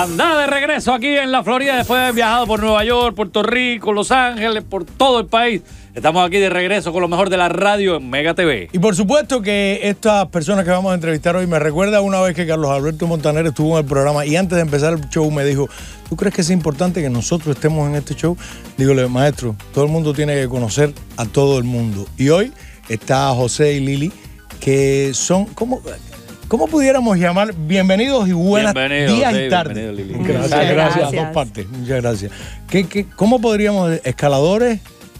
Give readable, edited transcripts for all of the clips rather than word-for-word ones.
Anda de regreso aquí en la Florida después de haber viajado por Nueva York, Puerto Rico, Los Ángeles, por todo el país. Estamos aquí de regreso con lo mejor de la radio en Mega TV. Y por supuesto que estas personas que vamos a entrevistar hoy me recuerda una vez que Carlos Alberto Montaner estuvo en el programa y antes de empezar el show me dijo, ¿tú crees que es importante que nosotros estemos en este show? Dígole, maestro, todo el mundo tiene que conocer a todo el mundo. Y hoy está José y Lili, que son, ¿cómo pudiéramos llamar? Bienvenidos y buenas días y tardes. Gracias a dos partes. Muchas gracias. ¿Cómo podríamos, escaladores?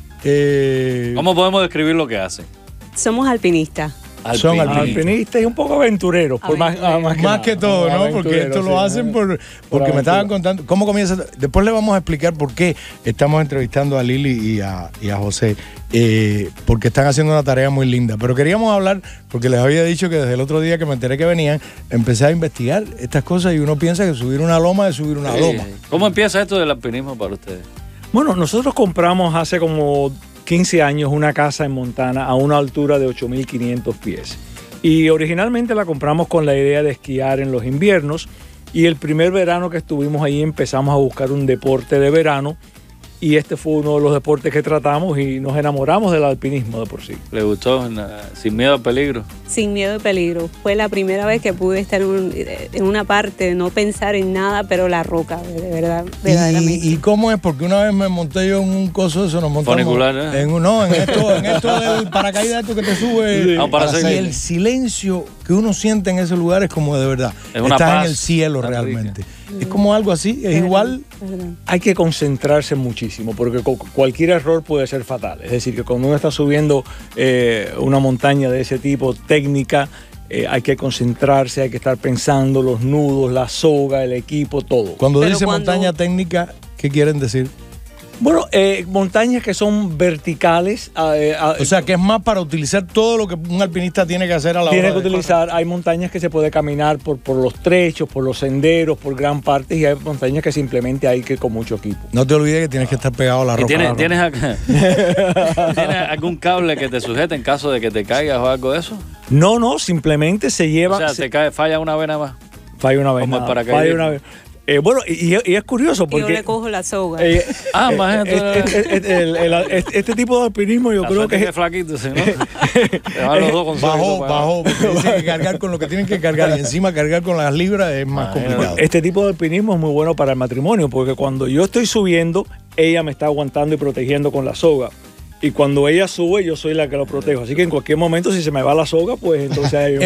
¿Cómo podemos describir lo que hacen? Somos alpinistas. Son alpinistas y un poco aventureros, más que todo, ¿no? Porque esto lo hacen porque me estaban contando cómo comienza. Después le vamos a explicar por qué estamos entrevistando a Lili y a José, porque están haciendo una tarea muy linda. Pero queríamos hablar, porque les había dicho que desde el otro día que me enteré que venían, empecé a investigar estas cosas y uno piensa que subir una loma es subir una loma. ¿Cómo empieza esto del alpinismo para ustedes? Bueno, nosotros compramos hace como 15 años una casa en Montana a una altura de 8.500 pies. Y originalmente la compramos con la idea de esquiar en los inviernos. Y el primer verano que estuvimos ahí empezamos a buscar un deporte de verano. Y este fue uno de los deportes que tratamos y nos enamoramos del alpinismo de por sí. ¿Le gustó? ¿Sin miedo al peligro? Sin miedo al peligro. Fue la primera vez que pude estar en una parte, no pensar en nada, pero la roca, de verdad, verdaderamente. ¿Y cómo es? Porque una vez me monté yo en un coso de eso, nos montamos funicular, ¿eh? en esto del paracaídas, esto que te sube. Sí. Y el silencio que uno siente en ese lugar es como de verdad. Estás en el cielo realmente. Rica. Es como algo así, es igual. Hay que concentrarse muchísimo porque cualquier error puede ser fatal. Es decir, que cuando uno está subiendo una montaña de ese tipo técnica, hay que concentrarse, hay que estar pensando los nudos, la soga, el equipo, todo. Cuando dice montaña técnica, ¿qué quieren decir? Bueno, montañas que son verticales. O sea, que es más para utilizar todo lo que un alpinista tiene que hacer a la hora de... Tiene que utilizar, hay montañas que se puede caminar por los trechos, por los senderos, por gran parte, y hay montañas que simplemente hay que ir con mucho equipo. No te olvides que tienes que estar pegado a la roca. ¿Tienes algún cable que te sujete en caso de que te caigas o algo de eso? No, simplemente se lleva... O sea, falla una vez nada más. Falla una vez. Como para falla una vez. Bueno, y es curioso porque... Yo le cojo la soga. Este tipo de alpinismo yo creo que es... flaquito, ¿sí, no? Los dos con bajó, porque dicen que cargar con lo que tienen que cargar y encima cargar con las libras es más complicado. Este tipo de alpinismo es muy bueno para el matrimonio porque cuando yo estoy subiendo, ella me está aguantando y protegiendo con la soga. Y cuando ella sube, yo soy la que lo protejo. Así que en cualquier momento, si se me va la soga, pues entonces hay un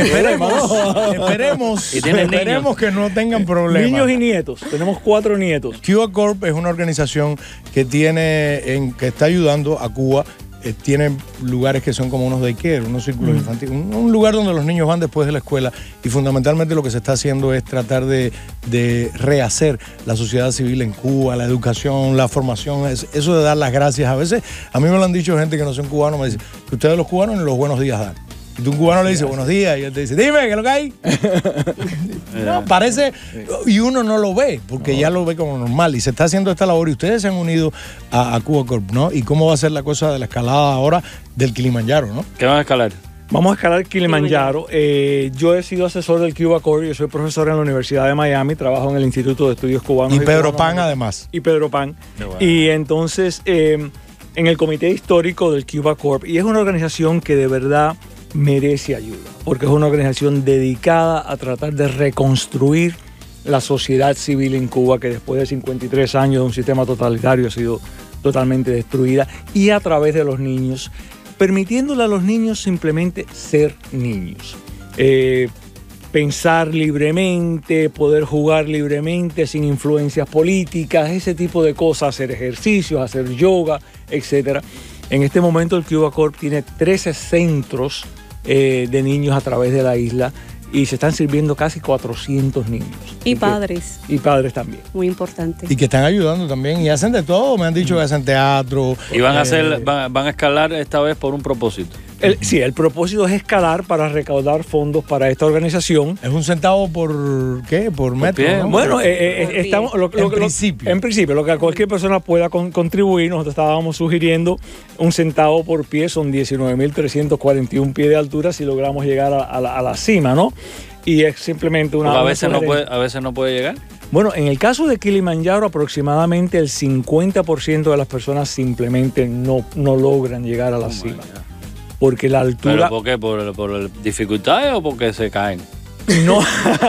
Esperemos que no tengan problemas. Niños y nietos. Tenemos 4 nietos. Cuba Corp es una organización que que está ayudando a Cuba. Tienen lugares que son como unos daycare, unos círculos infantiles, un lugar donde los niños van después de la escuela y fundamentalmente lo que se está haciendo es tratar de rehacer la sociedad civil en Cuba, la educación, la formación, eso de dar las gracias. A veces, a mí me lo han dicho gente que no son cubanos, me dicen que ustedes los cubanos ni los buenos días dan. Y tú un cubano le dices buenos días y él te dice, dime, ¿qué es lo que hay? No, parece, y uno no lo ve, porque ya lo ve como normal y se está haciendo esta labor y ustedes se han unido a Cuba Corp, ¿no? ¿Y cómo va a ser la cosa de la escalada ahora del Kilimanjaro, no? ¿Qué van a escalar? Vamos a escalar el Kilimanjaro. Yo he sido asesor del Cuba Corp, yo soy profesor en la Universidad de Miami, trabajo en el Instituto de Estudios Cubanos. Y Pedro Pan además. Y Pedro Pan. Y entonces, en el Comité Histórico del Cuba Corp, y es una organización que de verdad merece ayuda, porque es una organización dedicada a tratar de reconstruir la sociedad civil en Cuba, que después de 53 años de un sistema totalitario ha sido totalmente destruida, y a través de los niños, permitiéndole a los niños simplemente ser niños. Pensar libremente, poder jugar libremente, sin influencias políticas, ese tipo de cosas, hacer ejercicios, hacer yoga, etc. En este momento el Cuba Corp tiene 13 centros de niños a través de la isla y se están sirviendo casi 400 niños. Y padres. Y padres también. Muy importante. Y que están ayudando también y hacen de todo. Me han dicho que hacen teatro. Y van a escalar esta vez por un propósito. Sí, el propósito es escalar para recaudar fondos para esta organización. ¿Es un centavo por qué? ¿Por metro? ¿No? Bueno, estamos, en principio, lo que cualquier persona pueda contribuir, nosotros estábamos sugiriendo un centavo por pie, son 19.341 pies de altura si logramos llegar a la cima, ¿no? Y es simplemente una... Porque a veces no puede llegar. Bueno, en el caso de Kilimanjaro, aproximadamente el 50% de las personas simplemente no logran llegar a la cima. Porque la altura... ¿Pero por qué? ¿Por dificultades o porque se caen? No.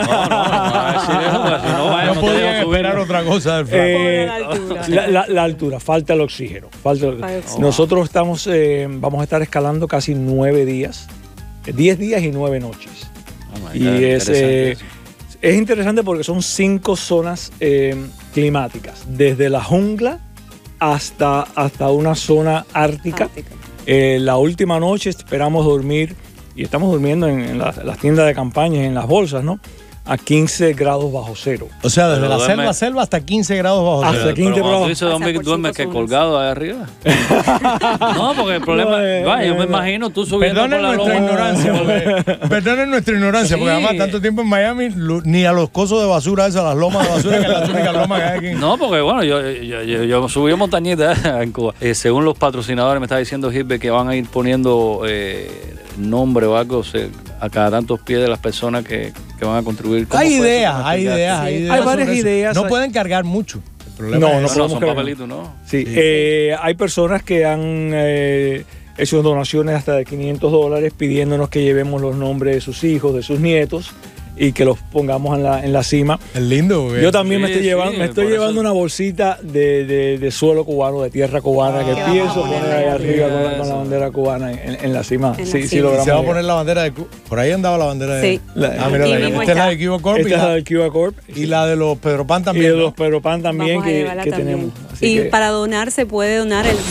No podían esperar otra cosa del flaco. La altura, falta el oxígeno. Nosotros estamos, vamos a estar escalando casi 9 días, 10 días y 9 noches. Y es interesante porque son 5 zonas climáticas, desde la jungla hasta una zona ártica. La última noche esperamos dormir, y estamos durmiendo en las tiendas de campaña, en las bolsas, ¿no? A 15 grados bajo cero. O sea, desde la selva hasta 15 grados bajo cero. Hasta 15 grados. ¿Tú dices duermes que colgado ahí arriba? No, porque el problema... yo me imagino tú subiendo por la loma. Perdonen nuestra ignorancia, porque además tanto tiempo en Miami, ni a los cosos de basura esas, las lomas de basura, que es la única loma que hay aquí. No, porque bueno, yo subí montañitas en Cuba. Según los patrocinadores, me está diciendo Gilbert que van a ir poniendo nombre o algo a cada tantos pies de las personas que van a contribuir. Hay ideas. Hay varias ideas. No pueden cargar mucho. No son papelitos, ¿no? Sí, hay personas que han hecho donaciones hasta de $500 pidiéndonos que llevemos los nombres de sus hijos, de sus nietos, y que los pongamos en la cima. Es lindo, güey. Yo también me estoy llevando una bolsita de suelo cubano, de tierra cubana, que pienso poner ahí arriba con la bandera cubana en la cima. Sí, logramos. Se va a poner la bandera de Cuba. Por ahí andaba la bandera de... Sí. Mira, esta es la de Cuba Corp. Esta es la de Cuba Corp. Y la de los Pedro Pan también. Y de los Pedro Pan también que tenemos. Y para donar se puede donar el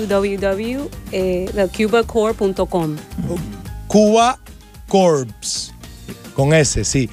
www.thecubacorp.com. Cuba Corps. Con S, sí.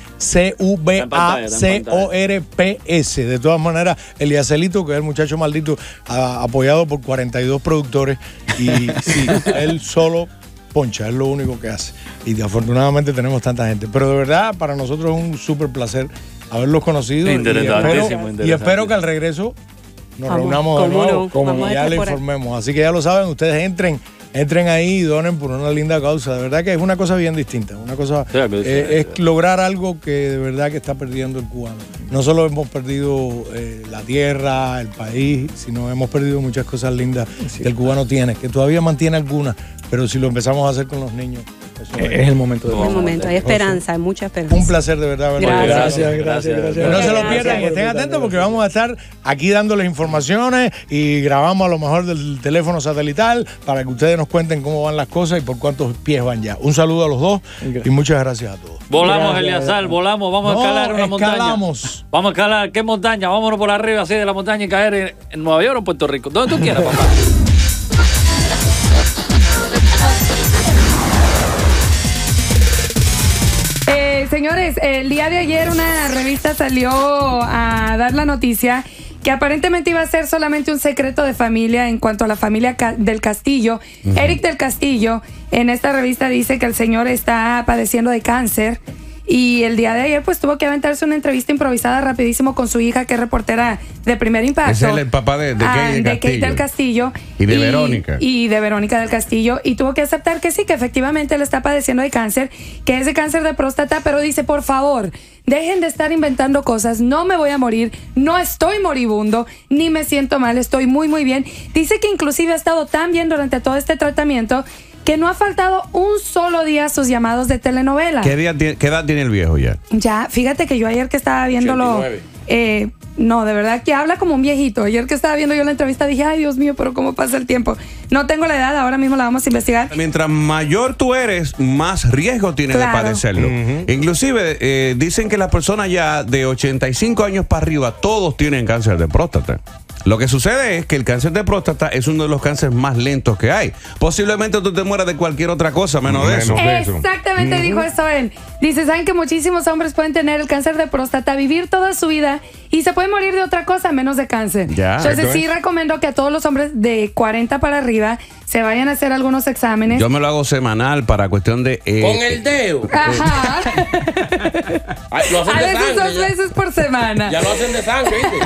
CUBACORPS. De todas maneras, Eliacelito, que es el muchacho maldito, apoyado por 42 productores. Y sí, él solo poncha, es lo único que hace. Y afortunadamente tenemos tanta gente. Pero de verdad, para nosotros es un súper placer haberlos conocido. Y espero que al regreso nos reunamos de nuevo, como ya le informemos. Así que ya lo saben, ustedes entren ahí y donen por una linda causa. De verdad que es una cosa bien distinta. Una cosa es lograr algo que de verdad que está perdiendo el cubano. No solo hemos perdido la tierra, el país, sino hemos perdido muchas cosas lindas que el cubano tiene, que todavía mantiene algunas, pero si lo empezamos a hacer con los niños, es el momento de hay esperanza, hay mucha esperanza. Un placer de verdad. Gracias. No se lo pierdan, que estén atentos porque vamos a estar aquí dándoles informaciones y grabamos a lo mejor del teléfono satelital para que ustedes nos cuenten cómo van las cosas y por cuántos pies van ya. Un saludo a los dos y muchas gracias a todos. Volamos, Eliazar, volamos, vamos a escalar una montaña. Vamos a escalar, ¿qué montaña? Vámonos por arriba así de la montaña y caer en Nueva York o Puerto Rico. Donde tú quieras, papá. Señores, el día de ayer una revista salió a dar la noticia que aparentemente iba a ser solamente un secreto de familia en cuanto a la familia del Castillo. Eric del Castillo, en esta revista dice que el señor está padeciendo de cáncer. Y el día de ayer pues tuvo que aventarse una entrevista improvisada rapidísimo con su hija, que es reportera de Primer Impacto. Es el papá de Kate del Castillo. Y de Verónica. Y de Verónica del Castillo. Y tuvo que aceptar que sí, que efectivamente él está padeciendo de cáncer, que es de cáncer de próstata, pero dice, por favor, dejen de estar inventando cosas, no me voy a morir, no estoy moribundo, ni me siento mal, estoy muy, muy bien. Dice que inclusive ha estado tan bien durante todo este tratamiento que no ha faltado un solo día a sus llamados de telenovela. ¿Qué edad tiene el viejo ya? Ya, fíjate que yo ayer que estaba viéndolo... no, de verdad que habla como un viejito. Ayer que estaba viendo yo la entrevista dije, ay, Dios mío, pero cómo pasa el tiempo. No tengo la edad, ahora mismo la vamos a investigar. Mientras mayor tú eres, más riesgo tienes de padecerlo. Inclusive, dicen que las personas ya de 85 años para arriba, todos tienen cáncer de próstata. Lo que sucede es que el cáncer de próstata es uno de los cánceres más lentos que hay. Posiblemente tú te mueras de cualquier otra cosa, menos de eso. Exactamente, dijo eso él. Dice, saben que muchísimos hombres pueden tener el cáncer de próstata, vivir toda su vida y se pueden morir de otra cosa menos de cáncer. Entonces sí recomiendo que a todos los hombres de 40 para arriba se vayan a hacer algunos exámenes. Yo me lo hago semanal para cuestión de... con el dedo. Ajá. Lo hacen a de veces sangre, 2 veces por semana. Ya lo hacen de sangre, ¿viste?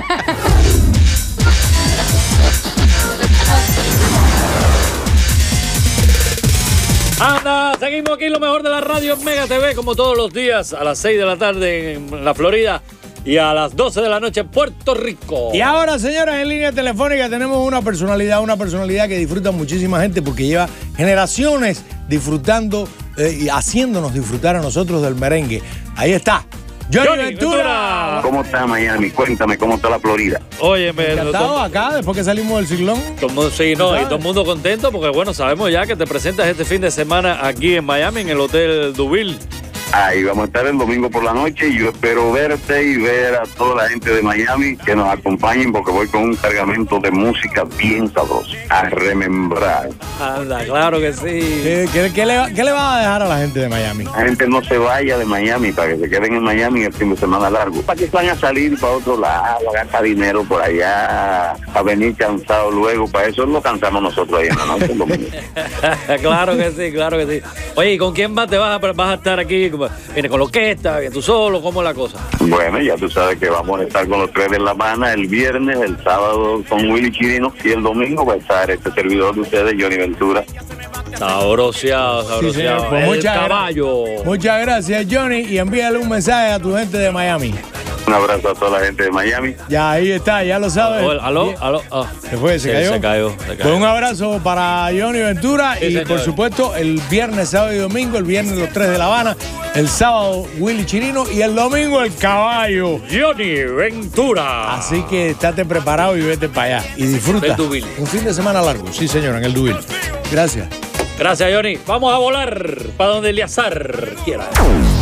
Anda, seguimos aquí lo mejor de la radio Mega TV, como todos los días a las 6 de la tarde en la Florida. y a las 12 de la noche en Puerto Rico. Y ahora, señoras, en línea telefónica tenemos una personalidad que disfruta muchísima gente porque lleva generaciones disfrutando y haciéndonos disfrutar a nosotros del merengue. Ahí está, Johnny Ventura. ¿Cómo está Miami? Cuéntame, ¿cómo está la Florida? Óyeme, Encantado acá, después que salimos del ciclón. sí, no, y todo el mundo contento porque, bueno, sabemos ya que te presentas este fin de semana aquí en Miami, en el Hotel Duville. Ahí vamos a estar el domingo por la noche y yo espero verte y ver a toda la gente de Miami que nos acompañen porque voy con un cargamento de música bien sabrosa. A remembrar. Anda, claro que sí. ¿Qué le va a dejar a la gente de Miami? La gente no se vaya de Miami para que se queden en Miami el fin de semana largo. Para que van a salir para otro lado, a gastar dinero por allá, a venir cansados luego. Para eso lo cansamos nosotros ahí en la noche el domingo. Claro que sí, claro que sí. Oye, ¿y con quién más te vas a estar aquí? ¿Viene con la orquesta? ¿Tú solo? ¿Cómo es la cosa? Bueno, ya tú sabes que vamos a estar con los tres de La Habana el viernes, el sábado con Willy Chirino y el domingo va a estar este servidor de ustedes, Johnny Ventura. Sabroseado. Sí, señor. Pues caballo. Muchas gracias, Johnny, y envíale un mensaje a tu gente de Miami. Un abrazo a toda la gente de Miami. Ya, ahí está, ya lo sabes. ¿Aló? ¿Se fue? ¿Se cayó? Se cayó. Pues un abrazo para Johnny Ventura Sí, y señor. por supuesto el viernes, sábado y domingo, el viernes los tres de La Habana, el sábado Willy Chirino y el domingo el caballo. Johnny Ventura. Así que estate preparado y vete para allá y disfruta. El Duville. Un fin de semana largo, sí señor, en el Duville. Gracias. Gracias, Johnny. Vamos a volar para donde Eleazar quiera.